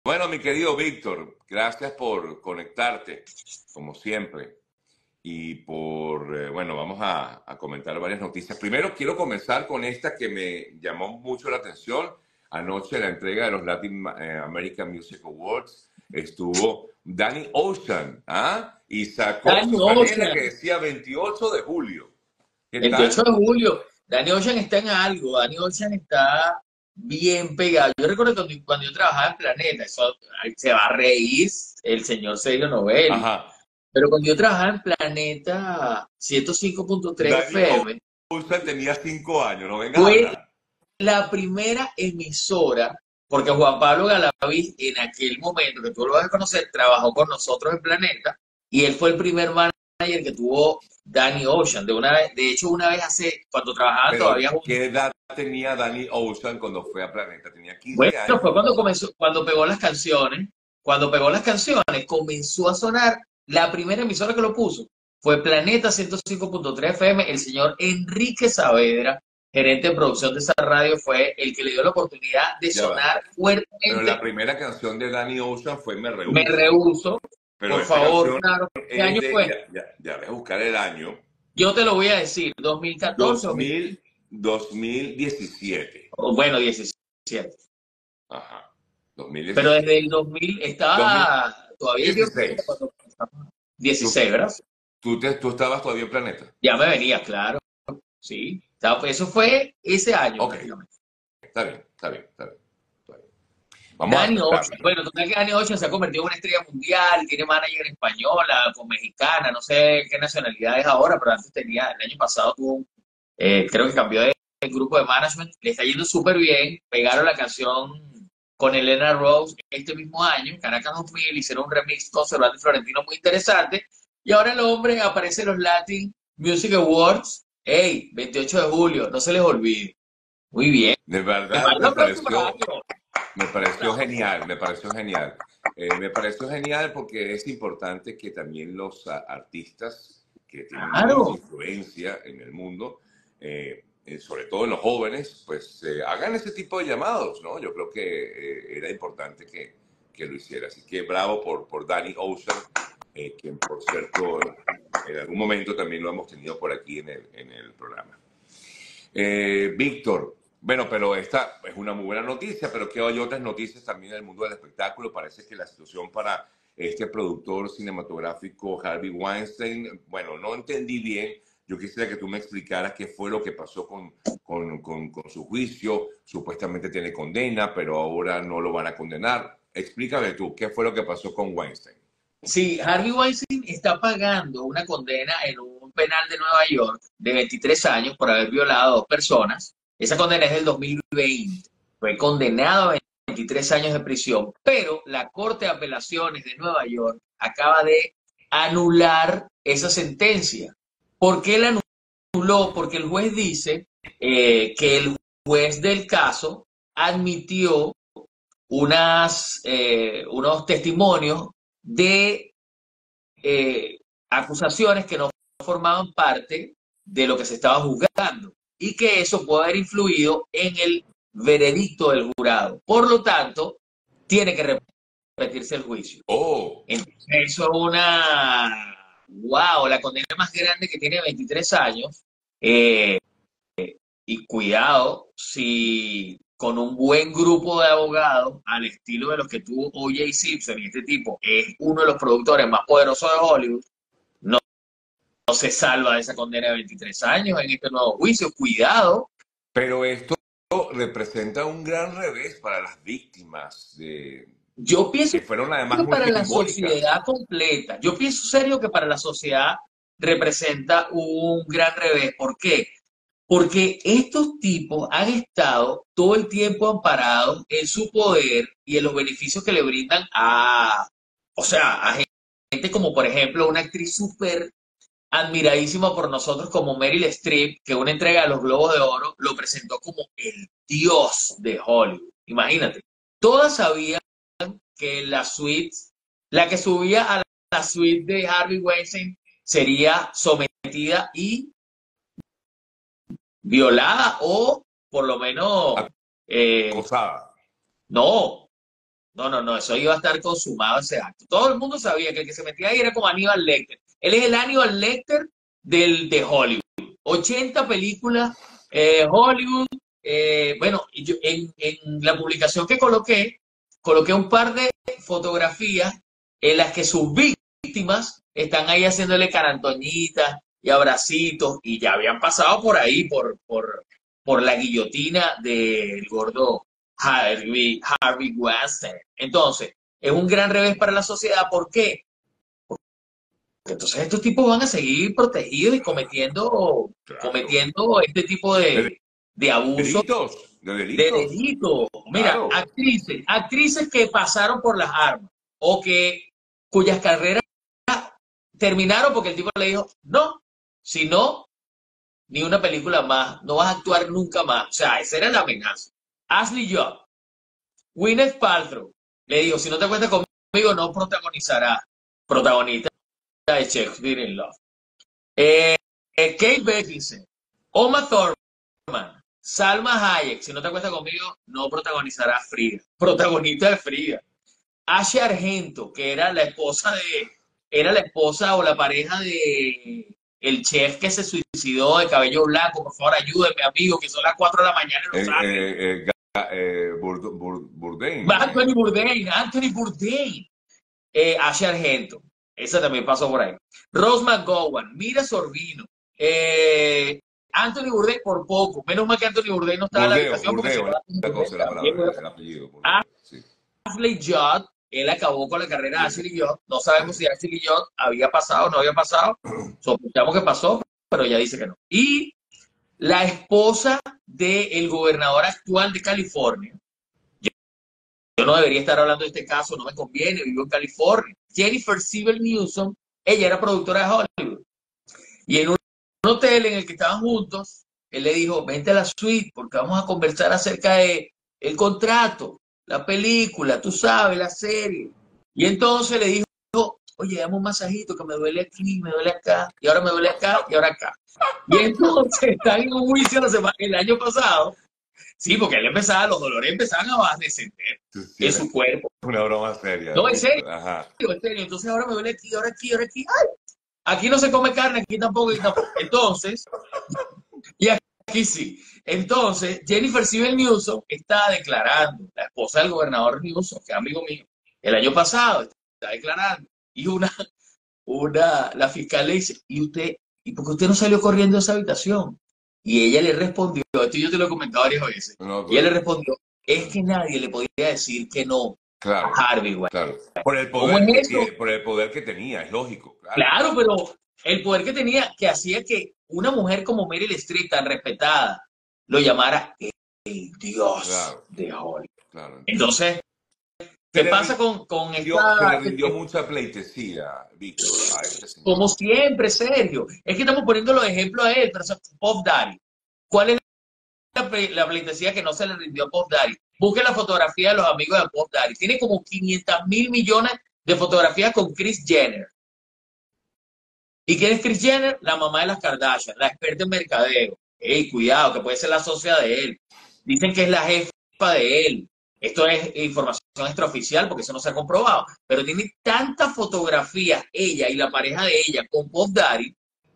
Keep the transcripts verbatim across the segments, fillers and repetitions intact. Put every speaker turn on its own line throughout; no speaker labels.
Bueno, mi querido Víctor, gracias por conectarte, como siempre, y por, eh, bueno, vamos a, a comentar varias noticias. Primero, quiero comenzar con esta que me llamó mucho la atención. Anoche, en la entrega de los Latin eh, American Music Awards, estuvo Danny Ocean, ¿ah? Y sacó
Danny
su franela que
Ocean,
decía veintiocho de julio. ¿Qué
veintiocho
tal?
de julio. Danny Ocean está en algo. Danny Ocean está bien pegado. Yo recuerdo cuando, cuando yo trabajaba en Planeta, eso ay, se va a reír el señor Sergio Novelli.
Ajá.
Pero cuando yo trabajaba en Planeta ciento cinco punto tres
Danny
F M,
Ocean tenía cinco años, no vengas a
fue
hablar.
la primera emisora, porque Juan Pablo Galaviz, en aquel momento, que tú lo vas a conocer, trabajó con nosotros en Planeta, y él fue el primer manager que tuvo Danny Ocean. De, una vez, de hecho, una vez hace, cuando trabajaban
Pero,
todavía juntos,
¿qué edad tenía Danny Ocean cuando fue a Planeta? Tenía
bueno,
quince años.
fue cuando comenzó, cuando pegó las canciones, cuando pegó las canciones, comenzó a sonar, la primera emisora que lo puso fue Planeta ciento cinco punto tres F M, el señor Enrique Saavedra, gerente de producción de esa radio, fue el que le dio la oportunidad de
Ya va.
sonar
Pero la
fuertemente.
primera canción de Danny Ocean fue Me
Me
Rehúso.
rehuso,
Pero
por
esa
favor,
canción
claro. ¿Qué
es
año
de,
fue?
ya, ya, ya voy a buscar el año,
Yo te lo voy a decir, dos mil catorce,
dos
dos mil
mil, dos mil diecisiete.
o bueno, diecisiete.
Ajá,
Pero desde
dos mil diecisiete.
el dos mil estaba todavía yo en Planeta
dos mil dieciséis.
cuando
Tú,
dieciséis, ¿verdad?
tú, te- tú estabas todavía en Planeta.
Ya me venía, claro, sí. O sea, pues eso fue ese año
Ok,
prácticamente.
está bien, está bien, está bien. Está bien. Vamos a
Danny
aceptarlo,
Ocean,
¿no?
bueno, total que Danny Ocean se ha convertido en una estrella mundial, tiene manager española, con mexicana, no sé qué nacionalidad es ahora, pero antes tenía, el año pasado tuvo, un- eh, creo que cambió de, de grupo de management, le está yendo súper bien, pegaron la canción con Elena Rose este mismo año, Caracas dos mil, hicieron un remix con Cervantes y Florentino muy interesante, y ahora el hombre aparece en los Latin Music Awards, hey, veintiocho de julio, no se les olvide, muy bien,
De
que
verdad
vaya
me
el próximo
pareció
año.
Me pareció genial, me pareció genial. Eh, me pareció genial porque es importante que también los a, artistas que tienen mucha
Claro.
influencia en el mundo, eh, eh, sobre todo en los jóvenes, pues eh, hagan ese tipo de llamados, ¿no? Yo creo que eh, era importante que, que, lo hiciera. Así que bravo por, por Danny Ocean, eh, quien por cierto en algún momento también lo hemos tenido por aquí en el, en el programa. Eh, Víctor, bueno, pero esta es una muy buena noticia, pero que hay otras noticias también del mundo del espectáculo. Parece que la situación para este productor cinematográfico Harvey Weinstein, bueno, no entendí bien. Yo quisiera que tú me explicaras qué fue lo que pasó con, con, con, con su juicio. Supuestamente tiene condena, pero ahora no lo van a condenar. Explícame tú, ¿qué fue lo que pasó con Weinstein?
Sí, Harvey Weinstein está pagando una condena en un penal de Nueva York de veintitrés años por haber violado a dos personas. Esa condena es del dos mil veinte. Fue condenado a veintitrés años de prisión, pero la Corte de Apelaciones de Nueva York acaba de anular esa sentencia. ¿Por qué la anuló? Porque el juez dice eh, que el juez del caso admitió unas, eh, unos testimonios de eh, acusaciones que no formaban parte de lo que se estaba juzgando y que eso puede haber influido en el veredicto del jurado. Por lo tanto, tiene que repetirse el juicio.
Oh,
Entonces, eso es una... ¡Wow! La condena más grande que tiene veintitrés años. Eh, y cuidado, si con un buen grupo de abogados, al estilo de los que tuvo O J. Simpson, y este tipo es uno de los productores más poderosos de Hollywood, no, no se salva de esa condena de veintitrés años en este nuevo juicio. Cuidado.
pero esto representa un gran revés para las víctimas de,
Yo pienso
que fueron además
que
muy
para la
simbólicas.
sociedad completa, yo pienso serio que para la sociedad representa un gran revés. ¿Por qué? Porque estos tipos han estado todo el tiempo amparados en su poder y en los beneficios que le brindan a, o sea, a gente como por ejemplo una actriz súper admiradísima por nosotros como Meryl Streep, que una entrega de los Globos de Oro lo presentó como el dios de Hollywood. Imagínate, todas sabían que la suite, la que subía a la suite de Harvey Weinstein sería sometida y violada o por lo menos, eh,
Acosada.
no, No, no, no, eso iba a estar consumado ese acto. Todo el mundo sabía que el que se metía ahí era como Aníbal Lecter. Él es el Aníbal Lecter del, de Hollywood. ochenta películas, eh, Hollywood. Eh, bueno, yo, en, en la publicación que coloqué, coloqué un par de fotografías en las que sus víctimas están ahí haciéndole carantoñitas y abracitos y ya habían pasado por ahí, por, por, por la guillotina del gordo Harvey, Harvey Weinstein. Entonces, es un gran revés para la sociedad. ¿Por qué? Porque entonces estos tipos van a seguir protegidos y cometiendo,
Claro.
cometiendo este tipo
De
de, de abusos,
delitos, de
de
delitos,
delitos. Mira,
claro.
actrices, actrices que pasaron por las armas o que cuyas carreras terminaron porque el tipo le dijo, no, si no, ni una película más, no vas a actuar nunca más. O sea, esa era la amenaza. Ashley Judd, Gwyneth Paltrow le dijo, si no te cuentas conmigo, no protagonizará. Protagonista de Shakespeare in Love. Eh, eh, Kate Beckinsale, Uma Thurman, Salma Hayek, si no te cuentas conmigo, no protagonizará Frida. Protagonista de Frida. Asia Argento, que era la esposa de, era la esposa o la pareja de el chef que se suicidó de cabello blanco. Por favor, ayúdenme, amigo, que son las cuatro de la mañana en
Eh,
Los Ángeles.
eh, eh, Ga- eh, Bourd- Bourd- Bourdain,
Anthony
eh,
Bourdain, Anthony Bourdain. Eh, Asia Argento, esa también pasó por ahí. Rose McGowan, Mira Sorbino, eh, Anthony Bourdain por poco. Menos mal que Anthony Bourdain no estaba en la
Burdeo,
habitación porque si
Burdeo,
no,
es
Anthony
la
Bourdain
cosa, la
también
palabra,
hubiera
es el
pasado.
apellido, Burdeo, sí,
Ashley Judd, él acabó con la carrera de
sí,
Ashley Judd. No sabemos
sí.
si Ashley Judd había pasado o no había pasado. Sospechamos que pasó, pero ella dice que no. Y la esposa del gobernador actual de California, yo no debería estar hablando de este caso, no me conviene, vivo en California. Jennifer Siebel Newsom, ella era productora de Hollywood. Y en un hotel en el que estaban juntos, él le dijo, vente a la suite porque vamos a conversar acerca de el contrato, la película, tú sabes, la serie. Y entonces le dijo, oye, dame un masajito que me duele aquí, me duele acá, y ahora me duele acá, y ahora acá. Y entonces están en un juicio la semana, el año pasado. Sí, porque él empezaba, los dolores empezaban a descender
Tú sí
en
eres
su cuerpo.
una broma seria,
No, en serio,
Víctor, ajá.
en serio. Entonces ahora me duele aquí, ahora aquí, ahora aquí. Ay, aquí no se come carne, aquí tampoco, aquí tampoco. Entonces, y aquí sí. Entonces, Jennifer Siebel Newsom está declarando, la esposa del gobernador Newsom, que es amigo mío, el año pasado está declarando. Y una, una, la fiscal le dice, ¿y usted, y por qué usted no salió corriendo de esa habitación? Y ella le respondió, esto yo te lo he comentado varias veces,
No,
y ella le
pues,
respondió, es que nadie le podía decir que no
claro,
a Harvey Weinstein.
claro. Por el
¿Cómo
poder que
es eso?
tiene, por el poder que tenía, es lógico, claro.
Claro, pero el poder que tenía, que hacía que una mujer como Meryl Streep, tan respetada, lo llamara el dios
Claro,
de Hollywood.
claro, entiendo.
Entonces,
Se
¿qué
le
pasa con, con
rindió, se le
esta?
rindió mucha pleitesía, Víctor, a este
Como
señor.
siempre, Sergio. Es que estamos poniendo los ejemplos a él, pero eso es Puff Daddy. ¿Cuál es la, la pleitesía que no se le rindió a Puff Daddy? Busque la fotografía de los amigos de Puff Daddy. Tiene como quinientos mil millones de fotografías con Kris Jenner. ¿Y quién es Kris Jenner? La mamá de las Kardashian, la experta en mercadeo. Ey, cuidado, que puede ser la socia de él. Dicen que es la jefa de él. Esto es información extraoficial porque eso no se ha comprobado. Pero tiene tantas fotografías, ella y la pareja de ella, con Puff Daddy,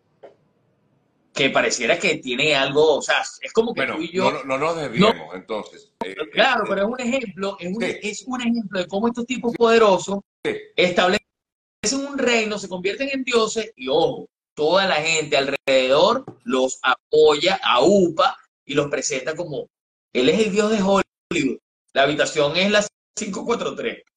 que pareciera que tiene algo, o sea, es como que tú
Bueno,
y
no,
yo,
no, no nos
no,
desviemos, entonces. Eh,
claro,
eh,
pero es un ejemplo, es un,
sí,
es un ejemplo de cómo estos tipos poderosos
sí.
establecen un reino, se convierten en dioses y, ojo, toda la gente alrededor los apoya, aupa y los presenta como, él es el dios de Hollywood. La habitación es la quinientos cuarenta y tres.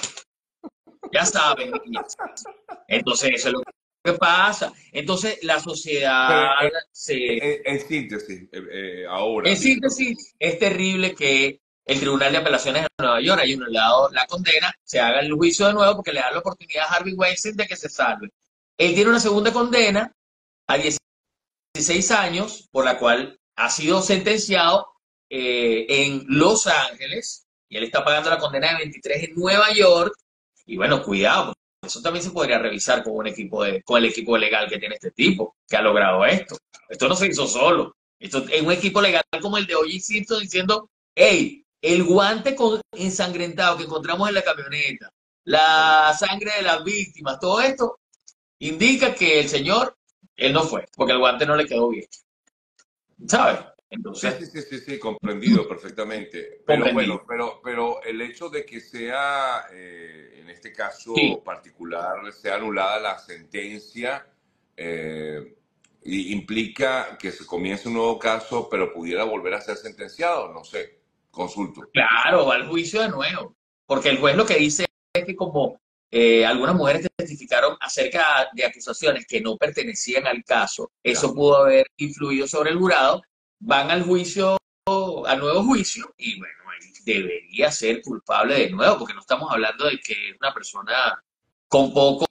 Ya saben, niñas. Entonces, eso es lo que pasa. Entonces, la
Pero
sociedad
eh,
se...
eh, en síntesis, eh, eh, ahora,
En
Víctor.
síntesis, es terrible que el Tribunal de Apelaciones de Nueva York haya anulado la condena, se haga el juicio de nuevo porque le da la oportunidad a Harvey Weinstein de que se salve. Él tiene una segunda condena a dieciséis años, por la cual ha sido sentenciado eh, en Los Ángeles, y él está pagando la condena de veintitrés en Nueva York. Y bueno, cuidado, porque eso también se podría revisar con un equipo de, con el equipo legal que tiene este tipo, que ha logrado esto. Esto no se hizo solo. Esto es un equipo legal como el de O J Simpson diciendo, hey, el guante con, ensangrentado que encontramos en la camioneta, la sangre de las víctimas, todo esto indica que el señor, él no fue, porque el guante no le quedó bien, ¿sabes?
Sí,
Entonces,
sí, sí, sí, sí, comprendido perfectamente. Pero
comprendido.
bueno, pero, pero el hecho de que sea, eh, en este
Sí,
caso particular, sea anulada la sentencia, eh, y implica que se comience un nuevo caso, pero pudiera volver a ser sentenciado, no sé, consulto.
claro, va al juicio de nuevo, porque el juez lo que dice es que como eh, algunas mujeres testificaron acerca de acusaciones que no pertenecían al caso,
Ya.
eso pudo haber influido sobre el jurado, van al juicio, al nuevo juicio, y bueno, ahí debería ser culpable de nuevo, porque no estamos hablando de que es una persona con pocos,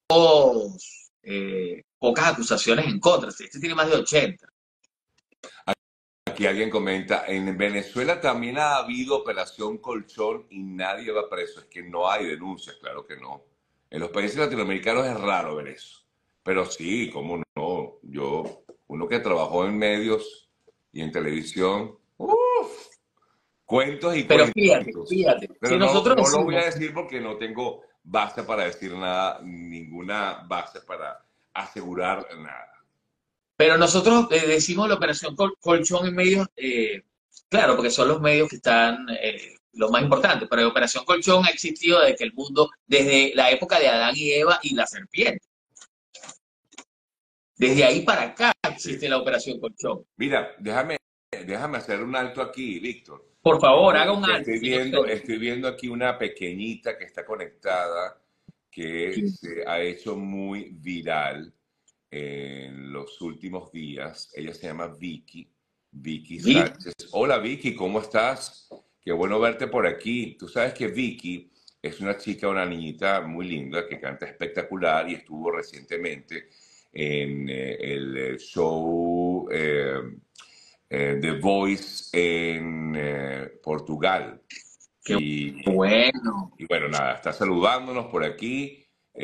eh, pocas acusaciones en contra, este tiene más de ochenta.
Aquí alguien comenta, en Venezuela también ha habido operación colchón y nadie va preso. Es que no hay denuncias, claro que no. En los países latinoamericanos es raro ver eso. Pero sí, cómo no. Yo, uno que trabajó en medios y en televisión, uff, cuentos y
Pero fíjate,
cuentos.
fíjate, si
Pero no,
nosotros
no lo voy a
decimos,
decir porque no tengo base para decir nada, ninguna base para asegurar nada.
pero nosotros eh, decimos la operación col- colchón en medios, eh, claro, porque son los medios que están eh, los más importantes, pero la operación colchón ha existido desde que el mundo, desde la época de Adán y Eva y la serpiente. Desde ahí para acá
Sí.
existe la operación colchón.
Mira, déjame, déjame hacer un alto aquí, Víctor.
Por favor, haga
Porque
un
que
alto,
estoy
señor
viendo,
Sergio.
estoy viendo aquí una pequeñita que está conectada, que
Sí,
se ha hecho muy viral en los últimos días. Ella se llama Vicky, Vicky
Vic,
Sánchez. Hola Vicky, ¿cómo estás? Qué bueno verte por aquí. Tú sabes que Vicky es una chica, una niñita muy linda que canta espectacular y estuvo recientemente en eh, el eh, show eh, eh, The Voice en eh, Portugal.
qué
Y,
bueno.
y bueno, nada, está saludándonos por aquí.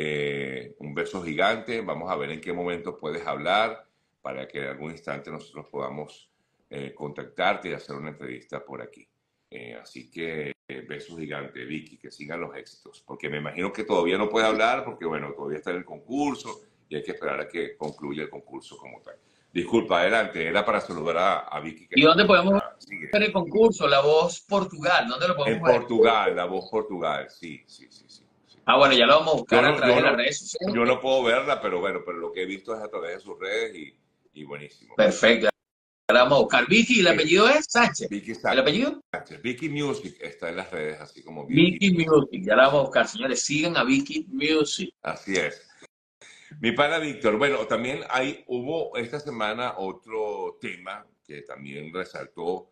Eh, un beso gigante. Vamos a ver en qué momento puedes hablar para que en algún instante nosotros podamos eh, contactarte y hacer una entrevista por aquí. Eh, así que eh, besos gigantes, Vicky, que sigan los éxitos. Porque me imagino que todavía no puede hablar porque, bueno, todavía está en el concurso y hay que esperar a que concluya el concurso como tal. Disculpa, adelante. Era para saludar a, a Vicky que
¿Y
está
dónde podemos
conectada. Sigue.
ver el concurso? La Voz Portugal, ¿dónde lo
En
podemos ver?
Portugal, La Voz Portugal, sí, sí, sí, sí, sí.
Ah, bueno, ya lo vamos a
Yo
buscar a
no,
través
yo
de las
no,
redes sociales.
yo no puedo verla, pero bueno, pero lo que he visto es a través de sus redes y, y buenísimo.
Perfecto, ya la vamos a buscar. Vicky, ¿el
Sí,
apellido es Sánchez?
Vicky
¿El apellido?
Sánchez, Vicky Music está en las redes, así como Vicky
Vicky
Music.
Music, ya la vamos a buscar, señores. Sigan a Vicky Music.
Así es. Mi pana Víctor, bueno, también hay, hubo esta semana otro tema que también resaltó,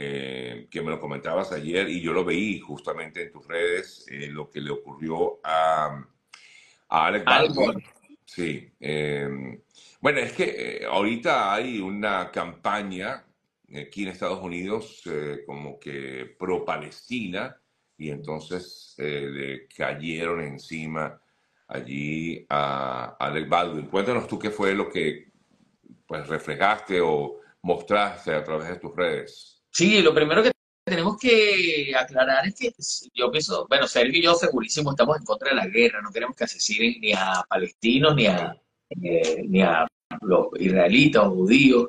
eh, que me lo comentabas ayer y yo lo veí justamente en tus redes, eh, lo que le ocurrió a, a Alec
Alex
Baldwin.
Baldwin.
Sí. eh, bueno, es que eh, ahorita hay una campaña aquí en Estados Unidos eh, como que pro-Palestina y entonces eh, le cayeron encima allí a Alec Baldwin. Cuéntanos tú qué fue lo que pues reflejaste o mostraste a través de tus redes.
Sí, lo primero que tenemos que aclarar es que yo pienso, bueno, Sergio y yo segurísimo estamos en contra de la guerra, no queremos que asesinen ni a palestinos ni a,
No.
eh, ni a los israelitas o judíos.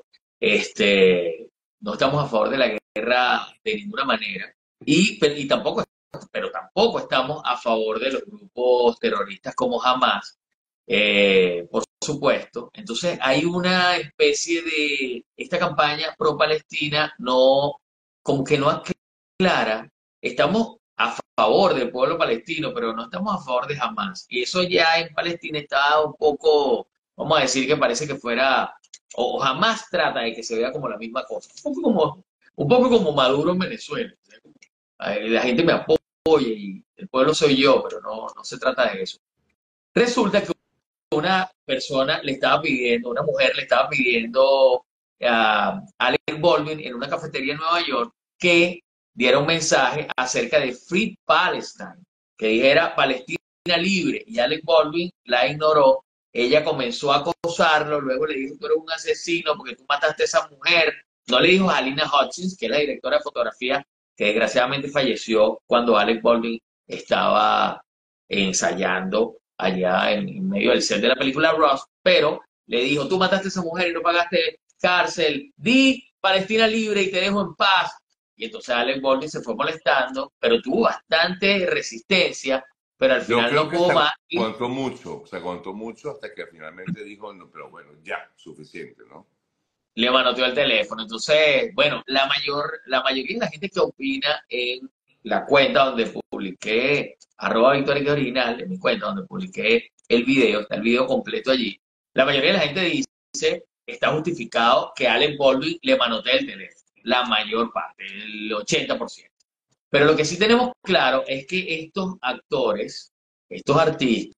Este, no estamos a favor de la guerra de ninguna manera. Y, pero- y tampoco, pero tampoco estamos a favor de los grupos terroristas como Hamas, eh, por supuesto. Entonces hay una especie de, esta campaña pro-Palestina no, como que no aclara, estamos a favor del pueblo palestino, pero no estamos a favor de Hamas. Y eso ya en Palestina está un poco, vamos a decir que parece que fuera, o Hamas trata de que se vea como la misma cosa. Un poco como, un poco como Maduro en Venezuela. Eh, La gente me apoya y el pueblo soy yo, pero no, no se trata de eso. Resulta que una persona le estaba pidiendo, una mujer le estaba pidiendo a Alec Baldwin en una cafetería en Nueva York que diera un mensaje acerca de Free Palestine, que dijera Palestina libre, y Alec Baldwin la ignoró. Ella comenzó a acosarlo, luego le dijo, tú eres un asesino porque tú mataste a esa mujer. No le dijo a Alina Hutchins, que es la directora de fotografía que desgraciadamente falleció cuando Alec Baldwin estaba ensayando allá en, en medio del set de la película Rust, pero le dijo, tú mataste a esa mujer y no pagaste cárcel, di Palestina libre y te dejo en paz. Y entonces Alec Baldwin se fue molestando, pero tuvo bastante resistencia, pero al
Yo
final
creo
no
que
pudo
se
más y
aguantó mucho, se aguantó mucho hasta que finalmente dijo, no, pero bueno, ya, suficiente, ¿no?
le manoteó el teléfono. Entonces, bueno, la mayor, la mayoría de la gente que opina en la cuenta donde publiqué, arroba Victoria que Original, en mi cuenta donde publiqué el video, está el video completo allí, la mayoría de la gente dice, está justificado que Alec Baldwin le manotee el teléfono, la mayor parte, el ochenta por ciento. Pero lo que sí tenemos claro es que estos actores, estos artistas,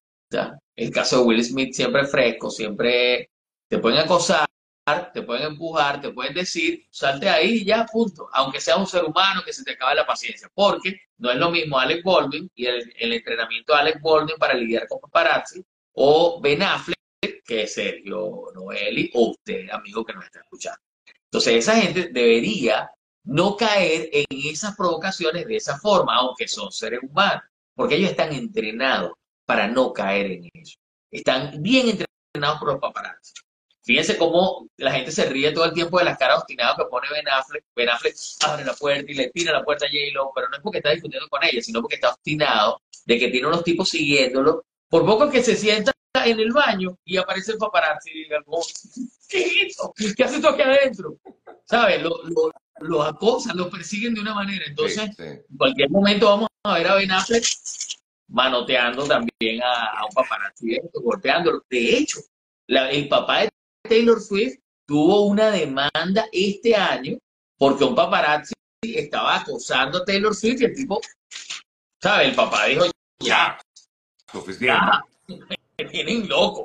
el caso de Will Smith siempre fresco, siempre te pueden acosar, te pueden empujar, te pueden decir, salte ahí y ya, punto. Aunque sea un ser humano que se te acabe la paciencia. Porque no es lo mismo Alec Baldwin y el, el entrenamiento de Alec Baldwin para lidiar con paparazzi o Ben Affleck, que es Sergio Noeli, o usted, amigo que nos está escuchando. Entonces, esa gente debería no caer en esas provocaciones de esa forma, aunque son seres humanos, porque ellos están entrenados para no caer en eso. Están bien entrenados por los paparazzi. Fíjense cómo la gente se ríe todo el tiempo de las caras obstinadas que pone Ben Affleck. Ben Affleck abre la puerta y le tira la puerta a J-Lo, pero no es porque está discutiendo con ella, sino porque está obstinado de que tiene unos tipos siguiéndolo. Por poco que se sienta en el baño y aparece el paparazzi y diga, oh, ¿qué es eso? ¿Qué haces tú aquí adentro? ¿Sabes? Lo, lo, lo acosan, lo persiguen de una manera.
Sí,
Entonces,
sí.
en cualquier momento vamos a ver a Ben Affleck manoteando también a, a un paparazzi, golpeándolo. De hecho, la, el papá de Taylor Swift tuvo una demanda este año porque un paparazzi estaba acosando a Taylor Swift y el tipo, ¿sabes? El papá dijo, ya,
Ya, suficiente.
ya, me tienen loco.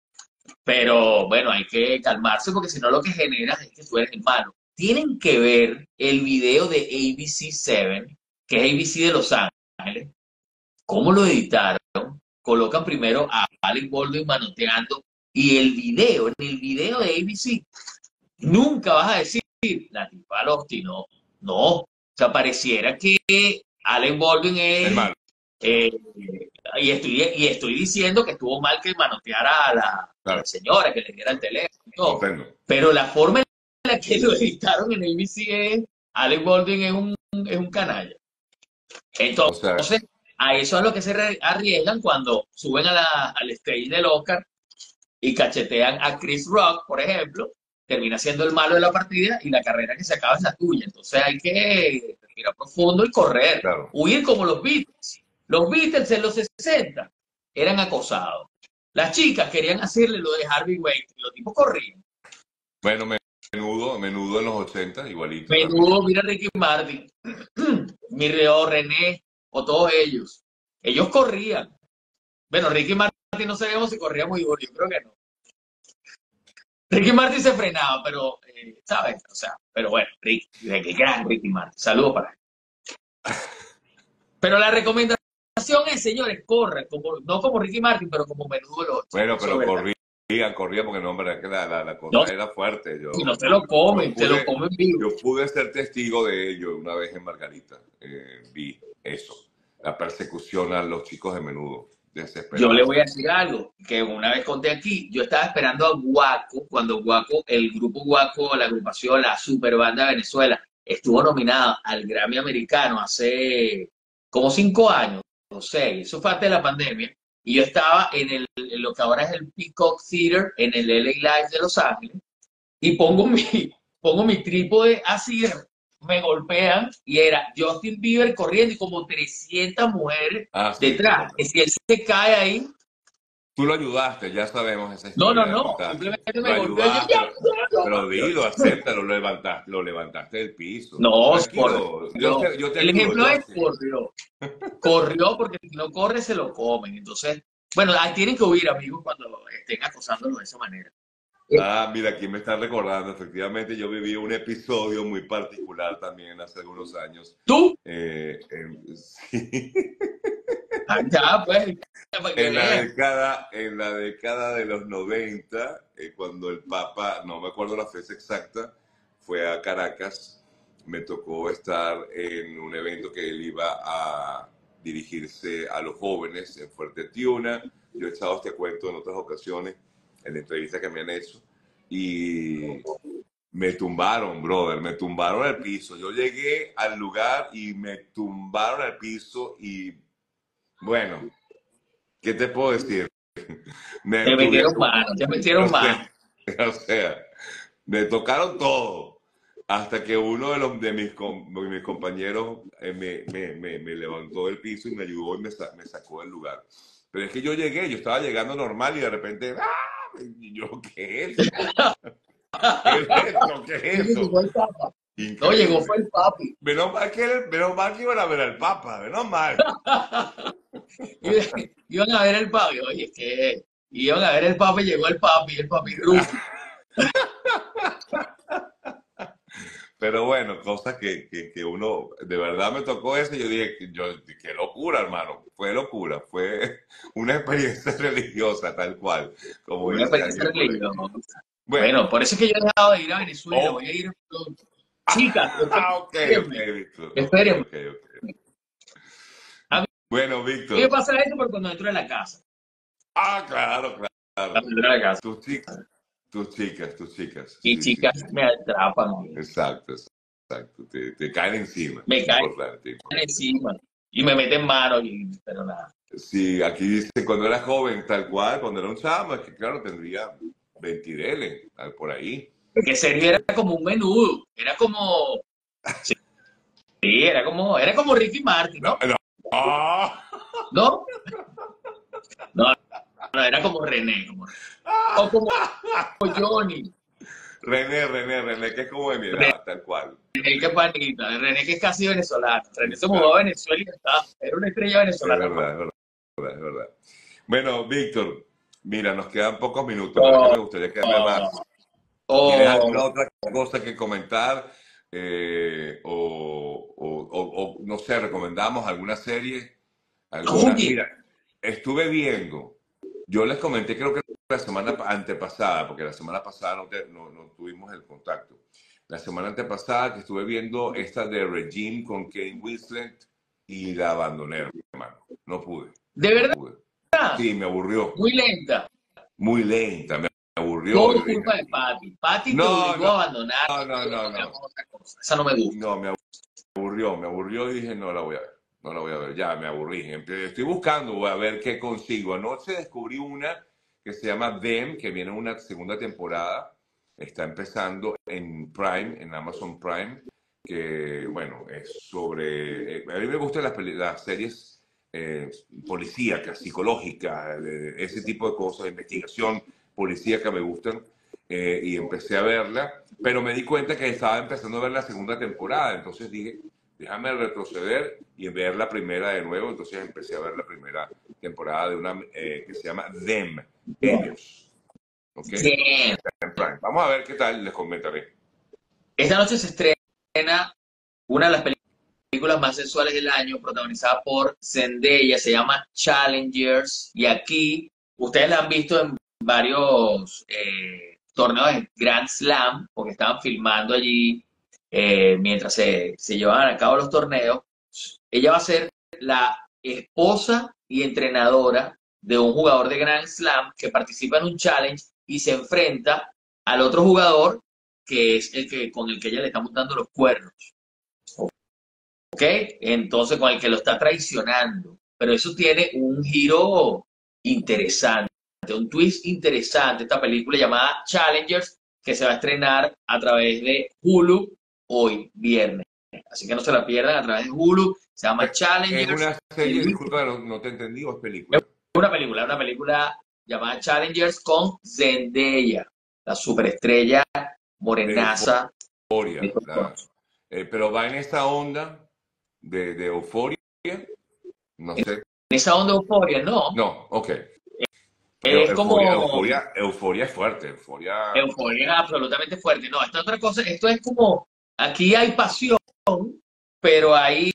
Pero bueno, hay que calmarse porque si no lo que generas es que tú eres el malo. Tienen que ver el video de A B C siete, que es A B C de Los Ángeles, cómo lo editaron. Colocan primero a Alec Baldwin manoteando y el video, en el video de A B C, nunca vas a decir, la tipa lo obstinó. No, o sea, pareciera que Alec Baldwin
El
es...
malo.
eh, y, estoy, y estoy diciendo que estuvo mal que manoteara a la, a la
Claro,
señora, que le diera el teléfono y todo.
comprendo.
Pero la forma en la que lo editaron en A B C es, Alec Baldwin es un, es un canalla.
O sea,
Entonces, a eso es lo que se arriesgan cuando suben a la, al stage del Oscar y cachetean a Chris Rock, por ejemplo, termina siendo el malo de la partida y la carrera que se acaba es la tuya. Entonces hay que respirar profundo y correr,
claro.
huir como los Beatles. Los Beatles en los sesenta eran acosados. Las chicas querían hacerle lo de Harvey Weinstein, los tipos corrían.
Bueno, menudo, menudo en los ochenta, igualito también.
Menudo, mira Ricky Martin, mi Reo, René, o todos ellos. Ellos corrían. Bueno, Ricky Martin no sabíamos si corría muy duro, yo creo que no. Ricky Martin se frenaba, pero, eh, ¿sabes? O sea, pero bueno, Ricky, qué gran Ricky Martin. Saludos para él. Pero la recomendación es, señores, corran, como, no como Ricky Martin, pero como Menudo el ocho.
Bueno,
Eso es
pero
verdad.
corría, corría porque no, hombre, es que la, la, la cosa
No,
era fuerte. Yo,
si no te lo comen,
yo
te lo
pude,
comen vivo.
yo pude ser testigo de ello una vez en Margarita. Eh, vi eso, la persecución a los chicos de Menudo,
Yo
desesperados.
le voy a decir algo que una vez conté aquí. Yo estaba esperando a Guaco, cuando Guaco, el grupo Guaco, la agrupación, la super banda de Venezuela, estuvo nominada al Grammy americano hace como cinco años, o seis, eso fue antes de la pandemia. Y yo estaba en, el, en lo que ahora es el Peacock Theater, en el L A Live de Los Ángeles, y pongo mi, pongo mi trípode así, me golpean, y era Justin Bieber corriendo y como trescientas mujeres
Ah, sí,
detrás.
sí.
Que si él se cae ahí,
Tú lo ayudaste, ya sabemos esa
no, no,
historia, la
no,
contaste.
simplemente
Lo
me golpeó y yo,
ayudaste,
ya,
lo-
ya, ya.
pero dilo, acéptalo, lo levantaste, lo levantaste del piso.
No,
Tranquilo, yo
corrió.
te, yo te
El
ayudo,
ejemplo es
Justin.
corrió. Corrió porque si no corre se lo comen. Entonces, bueno, ahí tienen que huir, amigos, cuando estén acosándolo de esa manera. Eh,
Ah, mira, aquí me está recordando, efectivamente yo viví un episodio muy particular también hace algunos años.
Tú,
Eh, en, sí,
ya, pues, para que
en la
vean.
década, en la década de los noventa, eh, cuando el Papa, no me acuerdo la fecha exacta, fue a Caracas me tocó estar en un evento que él iba a dirigirse a los jóvenes en Fuerte Tiuna. Yo he echado este cuento en otras ocasiones, en la entrevista que me han hecho, y me tumbaron, brother, me tumbaron al piso. Yo llegué al lugar y me tumbaron al piso y, bueno, ¿qué te puedo decir? Me
Te metieron
tuvieron,
mano, te
o
metieron mano.
sea, o sea, me tocaron todo. Hasta que uno de, los, de, mis, de mis compañeros eh, me, me, me, me levantó del piso y me ayudó y me, me sacó del lugar. Pero es que yo llegué, yo estaba llegando normal y de repente, ¡ah! Y yo, ¿qué es eso? ¿Qué es esto? ¿Qué es eso?
Llegó el Papa. No,
Increíble.
llegó fue el papi.
Menos mal que, menos mal que iban a ver al Papa, menos mal.
Iban a ver el papi, oye, es que iban a ver el papi, llegó el papi, el papi ruso.
Pero bueno, cosas que, que, que uno, de verdad me tocó eso y yo dije, yo, qué locura, hermano, fue locura, fue una experiencia religiosa tal cual, como
Una
dice
experiencia
alguien por ahí.
religiosa.
Bueno,
Bueno, por eso es que yo he dejado de ir a Venezuela,
oh,
voy a ir pronto. Chicas,
ah, ok, ok,
espérenme,
Víctor, ok,
espérenme.
ok, ok.
A mí
Bueno,
me
Víctor,
pasa esto por cuando entro en la casa.
ah, claro,
Cuando
claro,
entro en la casa.
tus chicas, tus chicas, tus chicas,
Y
sí, sí,
chicas
sí,
me atrapan,
exacto, exacto, te, te caen encima,
me caen
importante, importante.
encima y me meten mano, y, pero nada.
Sí, aquí dice cuando era joven, tal cual, cuando era un chamo, es que claro, tendría veintideles, por ahí.
Porque serio era como un menudo, era como, sí, era como, era como Ricky Martin,
No,
¿no?
no. ¡Ah!
¿No? No, no, era como René, como, o como Johnny,
René, René, René, que es como de mi
René
edad, tal cual.
que panita, René que es casi venezolano. René se mudó a
Exacto.
Venezuela y está, era una estrella
Es
venezolana más.
verdad, es verdad, es verdad. Bueno, Víctor, mira, nos quedan pocos minutos, pero es que
Oh,
me gustaría quedarme más. ¿Tienes alguna
oh,
otra cosa que comentar? Eh, o, o, o, o, no sé, recomendamos alguna serie, alguna.
oye,
Mira, estuve viendo, yo les comenté creo que la semana antepasada, porque la semana pasada no, te, no, no tuvimos el contacto. La semana antepasada que estuve viendo esta de Regime con Kate Winslet y la abandoné, hermano. No pude,
de
no
verdad,
pude. Sí, me aburrió.
muy lenta.
Muy lenta, me aburrió.
Todo
Yo dije,
culpa de Patty. Patty te
no,
obligó
no,
a abandonar
no,
y
no,
nosotros
no, no.
veamos otra cosa. Esa no me gusta.
No, me aburrió, me aburrió y dije, no la voy a ver, no la voy a ver, ya me aburrí. Estoy buscando, voy a ver qué consigo. Anoche descubrí una que se llama Them, que viene una segunda temporada, está empezando en Prime, en Amazon Prime, que, bueno, es sobre... eh, a mí me gustan las, las series eh, policíacas, psicológicas, eh, ese tipo de cosas, de investigación policíaca me gustan, eh, y empecé a verla, pero me di cuenta que estaba empezando a ver la segunda temporada, entonces dije, déjame retroceder y ver la primera de nuevo, entonces empecé a ver la primera temporada de una eh, que se llama Them, ellos, ¿ok?
Bien.
Está en Prime. Vamos a ver qué tal, les comentaré.
Esta noche se estrena una de las películas más sensuales del año, protagonizada por Zendaya, se llama Challengers, y aquí ustedes la han visto en varios eh, torneos de Grand Slam, porque estaban filmando allí eh, mientras se, se llevaban a cabo los torneos. Ella va a ser la esposa y entrenadora de un jugador de Grand Slam que participa en un challenge y se enfrenta al otro jugador que es el que con el que ella le está montando los cuernos. ¿Ok? Entonces, con el que lo está traicionando. Pero eso tiene un giro interesante, un twist interesante. Esta película llamada Challengers, que se va a estrenar a través de Hulu hoy, viernes. Así que no se la pierdan a través de Hulu. Se llama
Es
Challengers.
una serie, disculpa, no, no te entendí, o es
Es
película.
una película, una película llamada Challengers con Zendaya, la superestrella morenaza.
Euforia, la, eh, pero va en esta onda de, de euforia, no
En
sé.
esa onda de euforia, no.
No, ok. Pero
Es
euforia,
como
euforia, euforia es fuerte, euforia.
euforia es absolutamente fuerte. No, esta otra cosa, esto es como, aquí hay pasión, pero hay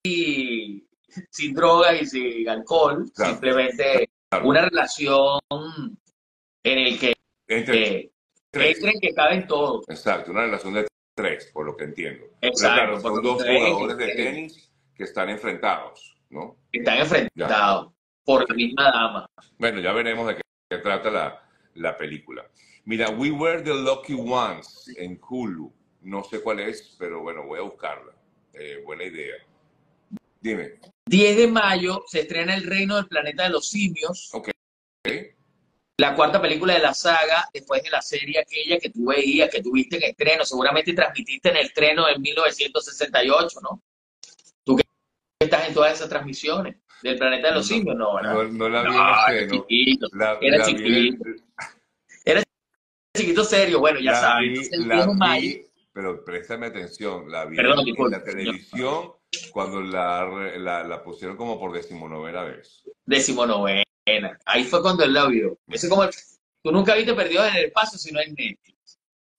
sin drogas y sin alcohol,
Claro,
simplemente
claro.
una relación en el que
Entre
eh,
tres.
entren que caben todos.
Exacto, una relación de tres, por lo que entiendo. Pero
Exacto,
claro,
por
son
lo
dos
que ves,
jugadores de tenis que están enfrentados, ¿no?
están
Ya,
enfrentados por
ok.
la misma dama.
Bueno, ya veremos de qué, qué trata la, la película. Mira, We Were the Lucky Ones en Hulu. No sé cuál es, pero bueno, voy a buscarla. Eh, buena idea. Dime.
diez de mayo se estrena El Reino del Planeta de los Simios,
Ok.
la cuarta película de la saga, después de la serie aquella que tú veías, que tuviste en estreno, seguramente transmitiste en el estreno en mil novecientos sesenta y ocho, ¿no? Tú que estás en todas esas transmisiones del Planeta de los
No,
Simios, ¿no, verdad?
no, no la
No,
vi en
era
estreno.
chiquito,
La,
era
la vi en
chiquito,
el-
era chiquito serio, bueno, ya
la
sabes.
vi,
Entonces el
la
diez de mayo,
vi, pero préstame atención, la vi
perdón,
en, en
disculpe,
la
señor,
televisión cuando la, re- la, la pusieron como por decimonovena vez.
decimonovena. Ahí fue cuando él la vio. Ese como el- tú nunca viste Perdidos en el Espacio, sino en Netflix.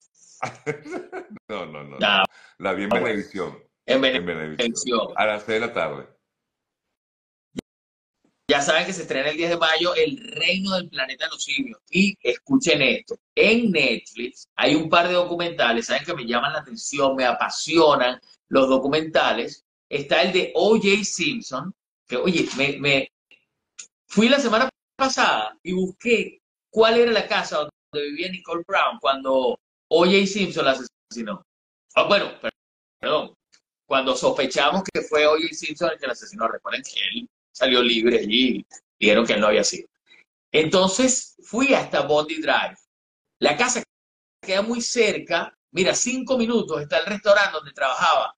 No, no, no, no.
Nada,
La vi en
bueno,
Venevisión.
en
En Venevisión.
Venevisión.
A las seis de la tarde.
Ya saben que se estrena el diez de mayo El Reino del Planeta de los Simios. Y escuchen esto, en Netflix hay un par de documentales, saben que me llaman la atención, me apasionan los documentales. Está el de O J. Simpson, que oye, me, me fui la semana pasada y busqué cuál era la casa donde vivía Nicole Brown cuando O J. Simpson la asesinó. Ah, bueno, perdón, cuando sospechamos que fue O J. Simpson el que la asesinó. Recuerden que él salió libre allí y dijeron que él no había sido. Entonces fui hasta Bondi Drive. La casa queda muy cerca. Mira, cinco minutos está el restaurante donde trabajaba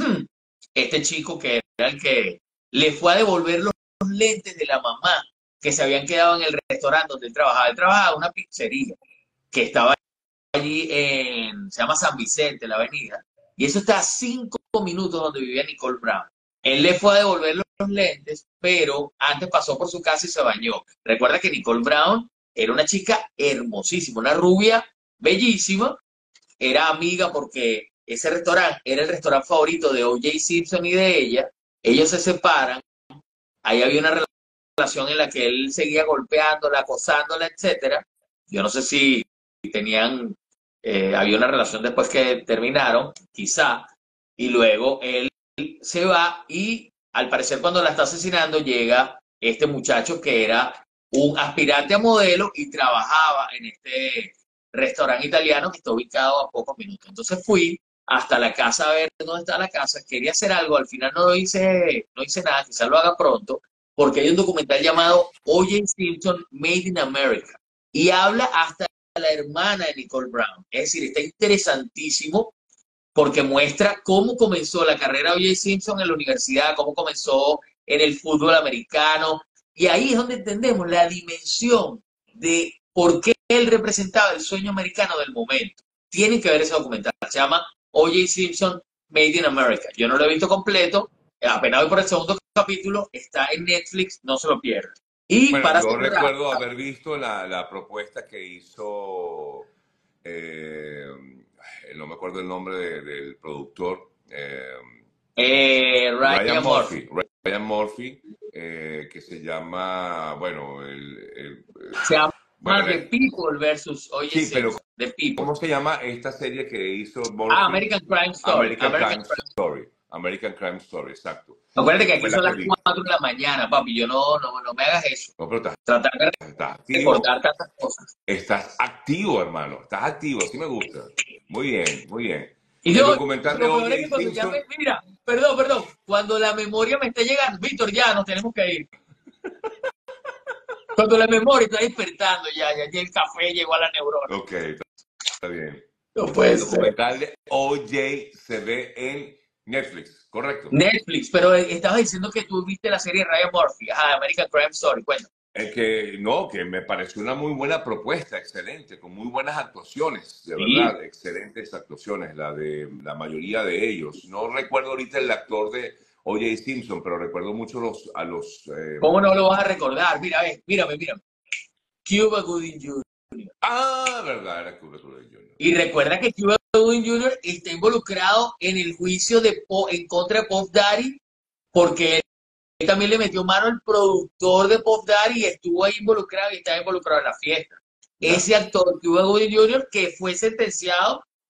este chico que era el que le fue a devolver los lentes de la mamá que se habían quedado en el restaurante donde él trabajaba. Él trabajaba en una pizzería que estaba allí en, se llama San Vicente, la avenida, y eso está a cinco minutos donde vivía Nicole Brown. Él le fue a devolver los, los lentes, pero antes pasó por su casa y se bañó. Recuerda que Nicole Brown era una chica hermosísima, una rubia bellísima, era amiga porque ese restaurante era el restaurante favorito de O J. Simpson y de ella. Ellos se separan, ahí había una relación en la que él seguía golpeándola, acosándola, etcétera. Yo no sé si tenían, eh, había una relación después que terminaron, quizá, y luego él se va y al parecer cuando la está asesinando llega este muchacho que era un aspirante a modelo y trabajaba en este restaurante italiano que está ubicado a pocos minutos. Entonces fui hasta la casa a ver dónde está la casa, quería hacer algo, al final no hice, no hice nada, quizás lo haga pronto, porque hay un documental llamado O J. Simpson Made in America y habla hasta la hermana de Nicole Brown. Es decir, está interesantísimo porque muestra cómo comenzó la carrera de O J. Simpson en la universidad, cómo comenzó en el fútbol americano, y ahí es donde entendemos la dimensión de por qué él representaba el sueño americano del momento. Tienen que ver ese documental, se llama O J. Simpson Made in America. Yo no lo he visto completo, apenas voy por el segundo capítulo, está en Netflix, no se lo pierdan. Y
Bueno,
para
yo
cerrar,
recuerdo haber visto la, la propuesta que hizo, eh, no me acuerdo el nombre de- del productor, eh,
eh,
Ryan
Ryan Murphy,
Murphy, Ryan Murphy, eh, que se llama, bueno, el, el-
se
bueno,
llama
la-
The People versus O J.
sí, pero
Simpson, The People.
¿cómo se llama esta serie que hizo
Ah,
Murphy?
American Crime Story.
American
American
Crime
Crime.
Story. American Crime Story, exacto.
Acuérdate que
Esa
aquí
fue la
son
que
las
vi.
cuatro de la mañana, papi. Yo no, no, no me hagas eso.
No, pero estás,
Tratar de
estás activo,
recordar tantas cosas.
estás activo, hermano. Estás activo, así me gusta. Muy bien, muy bien.
Y
El
yo,
documental de
lo peor
O J.
es que cuando ya
Simpson,
me, mira, perdón, perdón, cuando la memoria me está llegando, Víctor, ya nos tenemos que ir. Cuando la memoria está despertando, ya, ya, ya el café llegó a la neurona.
ok, está bien.
No puede
El
ser.
documental de O J se ve en Netflix, ¿correcto?
Netflix, pero estabas diciendo que tú viste la serie Ryan Murphy, ajá, American Crime Story, bueno.
Es que no, que me pareció una muy buena propuesta, excelente, con muy buenas actuaciones, de
Sí,
verdad, excelentes actuaciones, la de la mayoría de ellos. No recuerdo ahorita el actor de O J. Simpson, pero recuerdo mucho los, a los... eh,
¿cómo no lo vas a recordar? Mira, ve, mírame, mírame. Cuba Gooding junior
Ah, verdad, era Cuba Gooding junior
Y recuerda que Cuba Gooding junior está involucrado en el juicio de Po- en contra de Puff Daddy, porque él también le metió mano al productor de Puff Daddy y estuvo ahí involucrado y estaba involucrado en la fiesta.
¿Ya?
Ese actor, Cuba Gooding junior, que fue sentenciado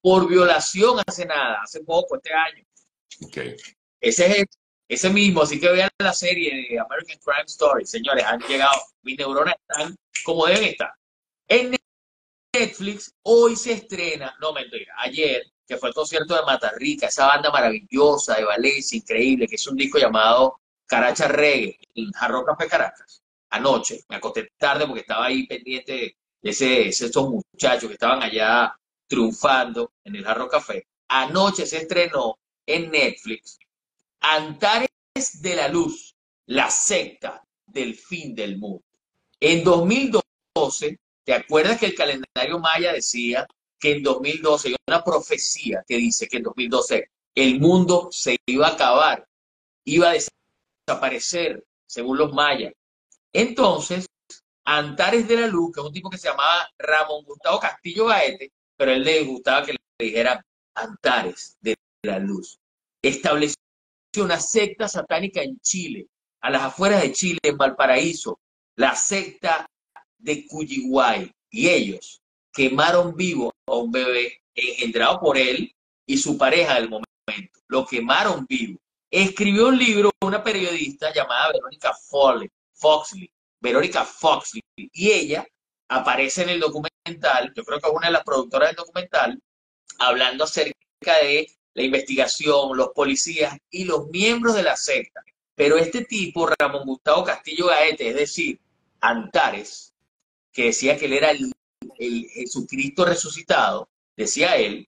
por violación hace nada, hace poco, este año.
Okay.
Ese es el, ese mismo, así que vean la serie de American Crime Story, señores, han llegado, mis neuronas están como deben estar. En Netflix hoy se estrena, no mentira, ayer, que fue el concierto de Mata Rica, esa banda maravillosa de Valencia, increíble, que es un disco llamado Caracha Reggae, en Hard Rock Café Caracas. Anoche, me acosté tarde porque estaba ahí pendiente de ese, esos muchachos que estaban allá triunfando en el Hard Rock Café. Anoche se estrenó en Netflix Antares de la Luz, la secta del fin del mundo. En dos mil doce, ¿te acuerdas que el calendario maya decía que en dos mil doce hay una profecía que dice que en dos mil doce el mundo se iba a acabar, iba a desaparecer, según los mayas? Entonces, Antares de la Luz, que es un tipo que se llamaba Ramón Gustavo Castillo Gaete, pero a él le gustaba que le dijera Antares de la Luz, estableció una secta satánica en Chile, a las afueras de Chile, en Valparaíso, la secta de Cuyiguay, y ellos quemaron vivo a un bebé engendrado por él y su pareja del momento. Lo quemaron vivo. Escribió un libro una periodista llamada Verónica Foxley, Verónica Foxley, y ella aparece en el documental, yo creo que es una de las productoras del documental, hablando acerca de la investigación, los policías y los miembros de la secta. Pero este tipo, Ramón Gustavo Castillo Gaete, es decir, Antares, que decía que él era el, el Jesucristo resucitado, decía él,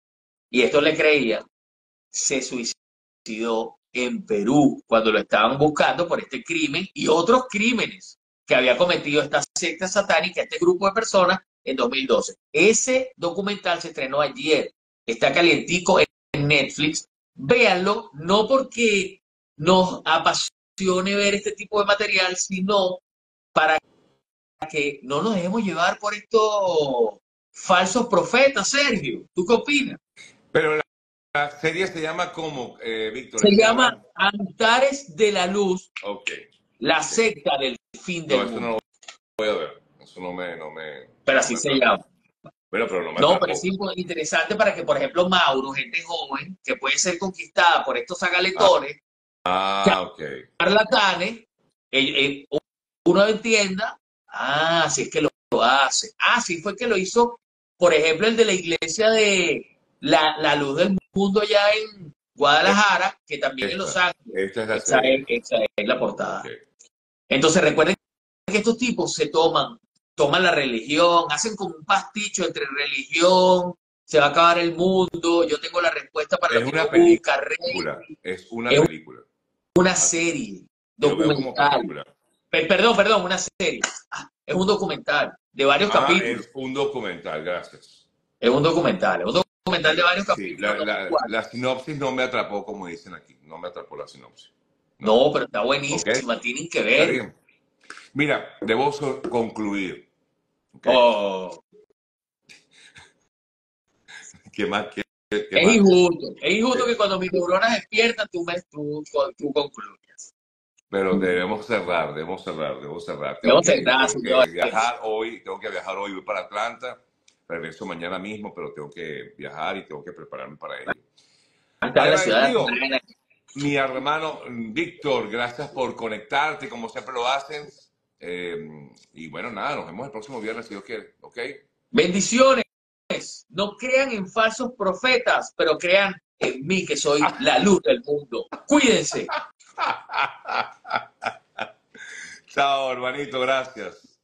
y esto le creía, se suicidó en Perú cuando lo estaban buscando por este crimen y otros crímenes que había cometido esta secta satánica, este grupo de personas, en dos mil doce. Ese documental se estrenó ayer, está calientico en Netflix. Véanlo, no porque nos apasione ver este tipo de material, sino para que no nos dejemos llevar por estos falsos profetas, Sergio. ¿Tú qué opinas?
Pero la, la serie se llama ¿cómo, eh, Víctor?
Se
Se
llama
llama
Antares de la Luz,
Ok.
la
Okay.
secta del fin
No,
del
eso
mundo.
no lo voy a ver. Eso no me... No me
Pero
no
así
me
se
atrapó.
llama.
Bueno, pero no me
No,
atrapó.
pero es interesante para que, por ejemplo, Mauro, gente joven, que puede ser conquistada por estos zagaletones,
Ah, ok.
charlatanes, eh, eh, uno entienda, ah, si es que lo, lo hace. Ah, sí fue que lo hizo, por ejemplo, el de la iglesia de la, la Luz del Mundo allá en Guadalajara, que también en Los
Esta,
Ángeles.
esta es la
Esa
serie.
es, esa es la portada.
Okay.
Entonces recuerden que estos tipos se toman, toman la religión, hacen como un pasticho entre religión, se va a acabar el mundo, yo tengo la respuesta para
Es
lo que
una
no busca, rey.
película. Es una
Es
película.
una
Así.
serie
Yo lo veo como
documental.
película.
Perdón, perdón, una serie. Ah, es un documental de varios
Ah,
capítulos.
es un documental, gracias.
Es un documental, es un documental de varios
Sí,
capítulos.
la, la, la sinopsis no me atrapó, como dicen aquí. No me atrapó la sinopsis.
No, no pero está buenísima,
¿Okay?
tienen que
Está
ver.
bien. Mira, debo so concluir. ¿Okay?
Oh.
¿Qué más? ¿Qué, qué
es
más?
injusto, es injusto que cuando mis neuronas despiertan tú, me, tú, tú concluyas.
Pero debemos cerrar, debemos cerrar, debemos cerrar. Tengo,
Debemos
que,
cerrar,
tengo que
señores.
viajar hoy, tengo que viajar hoy, voy para Atlanta, regreso mañana mismo, pero tengo que viajar y tengo que prepararme para ello.
Está en la ciudad de
Agradecido,
Atlanta.
mi hermano Víctor, gracias por conectarte, como siempre lo hacen. Eh, y bueno, nada, nos vemos el próximo viernes, si Dios quiere, ¿ok?
Bendiciones. No crean en falsos profetas, pero crean en mí, que soy la luz del mundo. Cuídense.
Chao, hermanito, gracias.